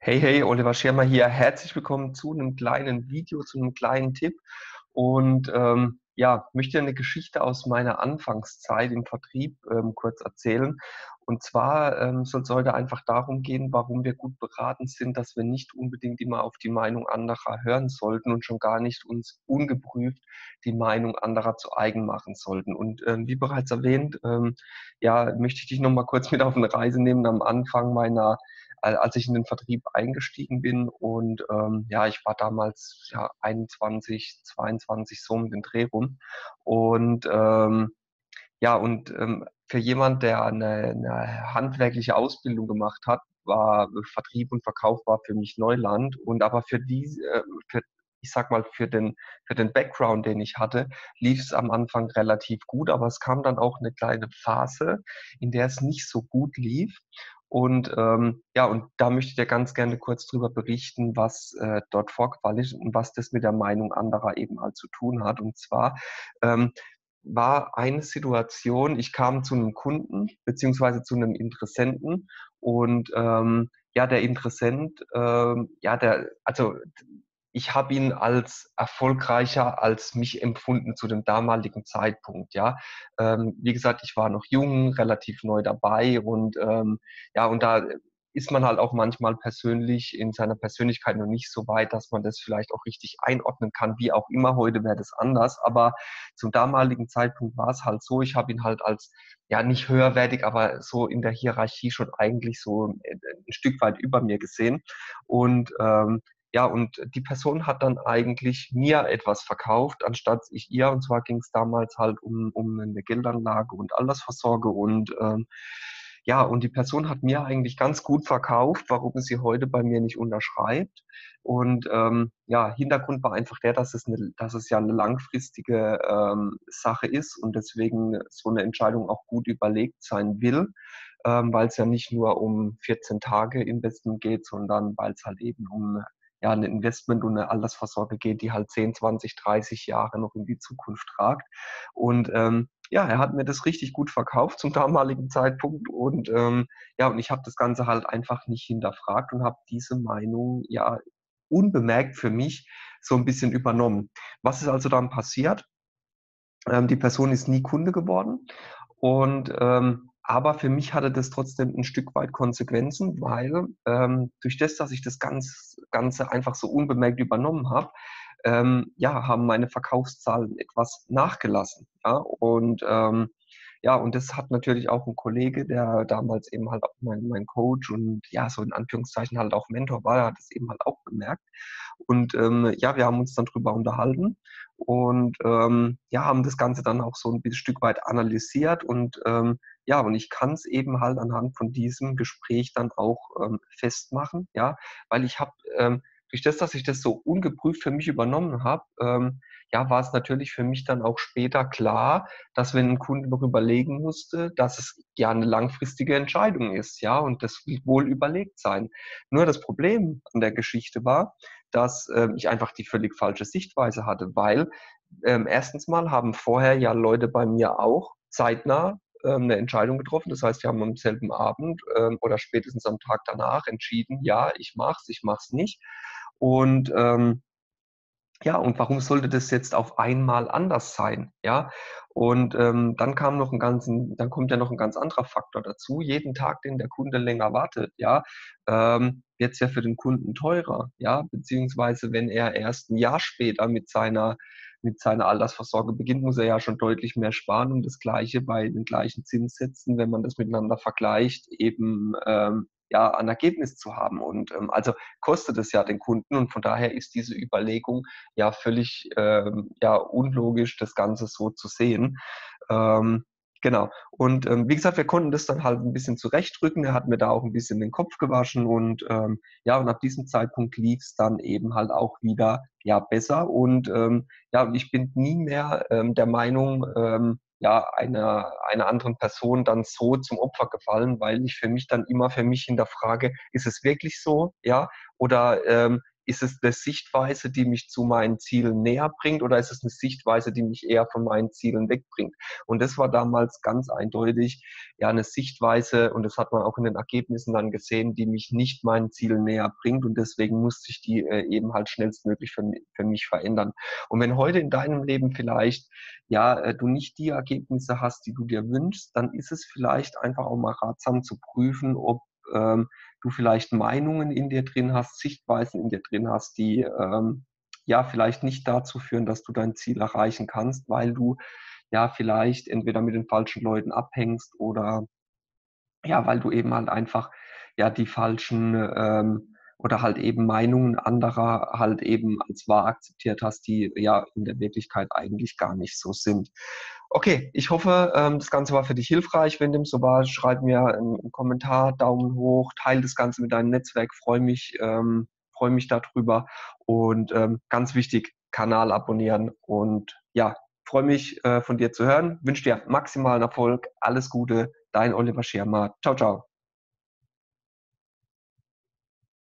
Hey, hey, Oliver Schirmer hier. Herzlich willkommen zu einem kleinen Video, zu einem kleinen Tipp. Und ja, möchte eine Geschichte aus meiner Anfangszeit im Vertrieb kurz erzählen. Und zwar soll es heute einfach darum gehen, warum wir gut beraten sind, dass wir nicht unbedingt immer auf die Meinung anderer hören sollten und schon gar nicht uns ungeprüft die Meinung anderer zu eigen machen sollten. Und wie bereits erwähnt, ja, möchte ich dich noch mal kurz mit auf eine Reise nehmen am Anfang meiner als ich in den Vertrieb eingestiegen bin. Und ja, ich war damals ja 21, 22 so um den Dreh rum. Und ja, und für jemand, der eine handwerkliche Ausbildung gemacht hat, war Vertrieb und Verkauf war für mich Neuland. Und aber für, ich sag mal, für den Background, den ich hatte, lief es am Anfang relativ gut, aber es kam dann auch eine kleine Phase, in der es nicht so gut lief. Und ja, und da möchte ich dir ganz gerne kurz drüber berichten, was dort vorgefallen ist und was das mit der Meinung anderer eben halt zu tun hat. Und zwar ähm, war eine Situation, ich kam zu einem Kunden beziehungsweise zu einem Interessenten und ja, der Interessent, ja, also ich habe ihn als erfolgreicher als mich empfunden zu dem damaligen Zeitpunkt, ja. Wie gesagt, ich war noch jung, relativ neu dabei und ja, und da ist man halt auch manchmal persönlich in seiner Persönlichkeit noch nicht so weit, dass man das vielleicht auch richtig einordnen kann, wie auch immer. Heute wäre das anders, aber zum damaligen Zeitpunkt war es halt so, ich habe ihn halt als, ja, nicht höherwertig, aber so in der Hierarchie schon eigentlich so ein Stück weit über mir gesehen. Und ja, und die Person hat dann eigentlich mir etwas verkauft, anstatt ich ihr. Und zwar ging es damals halt um eine Geldanlage und Altersvorsorge. Und ja, und die Person hat mir eigentlich ganz gut verkauft, warum sie heute bei mir nicht unterschreibt. Und ja, Hintergrund war einfach der, dass es ja eine langfristige Sache ist und deswegen so eine Entscheidung auch gut überlegt sein will, weil es ja nicht nur um 14 Tage Investment geht, sondern weil es halt eben um ja, ein Investment und eine Altersvorsorge geht, die halt 10, 20, 30 Jahre noch in die Zukunft ragt. Und ja, er hat mir das richtig gut verkauft zum damaligen Zeitpunkt und ja, und ich habe das Ganze halt einfach nicht hinterfragt und habe diese Meinung ja unbemerkt für mich so ein bisschen übernommen. Was ist also dann passiert? Die Person ist nie Kunde geworden und aber für mich hatte das trotzdem ein Stück weit Konsequenzen, weil durch das, dass ich das Ganze einfach so unbemerkt übernommen habe, ja, haben meine Verkaufszahlen etwas nachgelassen. Ja? Und ja, und das hat natürlich auch ein Kollege, der damals eben halt auch mein Coach und ja, so in Anführungszeichen halt auch Mentor war, der hat das eben halt auch bemerkt. Und ja, wir haben uns dann drüber unterhalten und ja, haben das Ganze dann auch so ein bisschen Stück weit analysiert und ja, und ich kann es eben halt anhand von diesem Gespräch dann auch festmachen, ja, weil ich habe durch das, dass ich das so ungeprüft für mich übernommen habe, ja, war es natürlich für mich dann auch später klar, dass wenn ein Kunde noch überlegen musste, dass es ja eine langfristige Entscheidung ist, ja, und das will wohl überlegt sein. Nur das Problem an der Geschichte war, dass ich einfach die völlig falsche Sichtweise hatte, weil erstens mal haben vorher ja Leute bei mir auch zeitnah eine Entscheidung getroffen. Das heißt, wir haben am selben Abend oder spätestens am Tag danach entschieden, ja, ich mach's nicht. Und ja, und warum sollte das jetzt auf einmal anders sein? Ja, und dann kommt ja noch ein ganz anderer Faktor dazu. Jeden Tag, den der Kunde länger wartet, ja, wird es ja für den Kunden teurer, ja, beziehungsweise wenn er erst ein Jahr später mit seiner Altersvorsorge beginnt, muss er ja schon deutlich mehr sparen und das Gleiche bei den gleichen Zinssätzen, wenn man das miteinander vergleicht, eben ja, ein Ergebnis zu haben. Und also kostet es ja den Kunden und von daher ist diese Überlegung ja völlig ja, unlogisch, das Ganze so zu sehen. Ähm, genau. Und wie gesagt, wir konnten das dann halt ein bisschen zurechtrücken. Er hat mir da auch ein bisschen den Kopf gewaschen und ja, und ab diesem Zeitpunkt lief es dann eben halt auch wieder ja besser. Und ja, und ich bin nie mehr der Meinung, ja, einer anderen Person dann so zum Opfer gefallen, weil ich für mich dann immer für mich hinterfrage, ist es wirklich so, ja, oder ist es eine Sichtweise, die mich zu meinen Zielen näher bringt, oder ist es eine Sichtweise, die mich eher von meinen Zielen wegbringt? Und das war damals ganz eindeutig ja eine Sichtweise, und das hat man auch in den Ergebnissen dann gesehen, die mich nicht meinen Zielen näher bringt, und deswegen musste ich die eben halt schnellstmöglich für mich verändern. Und wenn heute in deinem Leben vielleicht ja du nicht die Ergebnisse hast, die du dir wünschst, dann ist es vielleicht einfach auch mal ratsam zu prüfen, ob du vielleicht Meinungen in dir drin hast, Sichtweisen in dir drin hast, die ja vielleicht nicht dazu führen, dass du dein Ziel erreichen kannst, weil du ja vielleicht entweder mit den falschen Leuten abhängst, oder ja, weil du eben halt einfach ja die falschen oder halt eben Meinungen anderer halt eben als wahr akzeptiert hast, die ja in der Wirklichkeit eigentlich gar nicht so sind. Okay, ich hoffe, das Ganze war für dich hilfreich. Wenn dem so war, schreib mir einen Kommentar, Daumen hoch, teile das Ganze mit deinem Netzwerk, freue mich darüber. Und ganz wichtig, Kanal abonnieren. Und ja, freue mich von dir zu hören. Wünsche dir maximalen Erfolg. Alles Gute, dein Oliver Schirmer. Ciao, ciao.